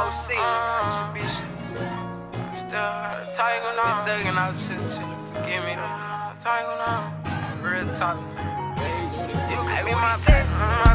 OC, it's your bitch. Still tiger now. Been thugging out shit, forgive me though. Tiger now. Real talk. You can be my pet,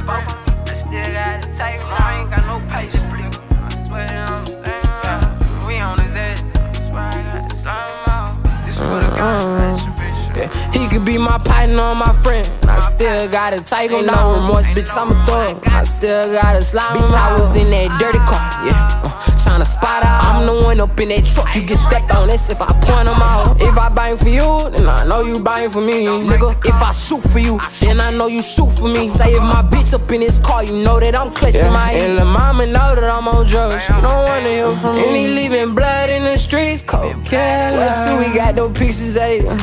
I still got a tiger now. I ain't got no patience, I swear that I'm staying. We on his edge. That's why I got to slime him out. This for the gun, that's your bitch. He could be my partner or my friend. I still got a tiger, ain't no remorse, bitch, I'm a thug. I still got a slime. Bitch, I was in that dirty car, yeah. Tryna spot out, I'm the one up in that truck. You get stepped on, that's if I point them out. If I bang for you, then I know you bang for me, nigga. If I shoot for you, then I know you shoot for me. Say if my bitch up in this car, you know that I'm clutching my head. And the mama know that I'm on drugs, she don't wanna hear from me. And he leaving blood in the streets, cocaine. Till we got those pieces,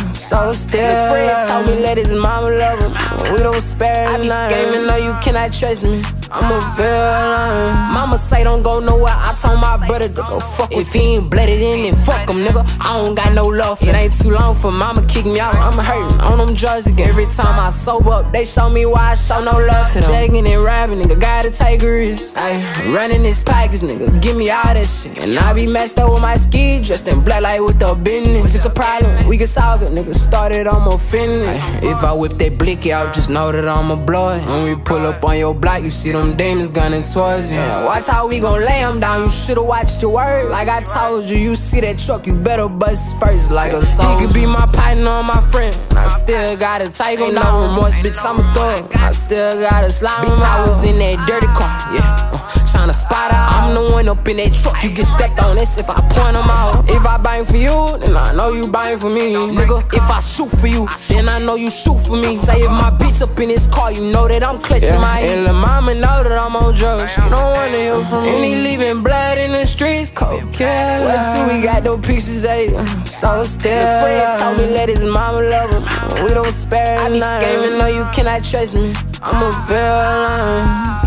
so still. The friend told me let his mama love him. We don't spare him. I be scheming, no, you cannot trust me. I'm a villain. Mama say don't go nowhere. I told my brother to go fuck. If he ain't blooded in, then fuck him, nigga. I don't got no love. It ain't too long for mama kick me out. I'm hurting on them drugs again. Every time I sober up, they show me why I show no love to them. Jagging and rapping, nigga, gotta take a risk. Ay, running this package, nigga, give me all that shit. And I be messed up with my ski, dressed in black like with the business. If it's a problem, we can solve it, nigga. Started, I'm offended. If I whip that blicky out, just know that I'ma blow it. When we pull up on your block, you see them demons gunning towards you. Watch how we gon' lay them down, you should've watched your words. Like I told you, you see that truck, you better bust first like a soldier. He could be my partner or my friend. I still got a tiger, ain't no remorse, bitch, I'm a thug. I still got a slime. Bitch, I was in that dirty car, yeah. Tryna spot out, I'm the one up in that truck. You get stepped on, that's if I point them out. If I bang for you, then I know you bang for me, nigga. If I shoot for you, then I know you shoot for me. Say if my bitch up in this car, you know that I'm clutching my head. And the mama know that I'm on drugs, she don't wanna hear from me. And he leaving blood in the streets, cocaine. Till we got those pieces, so still. The friend told me let his mama love him. We don't spare him. I be scheming, no, you cannot trust me. I'm a villain.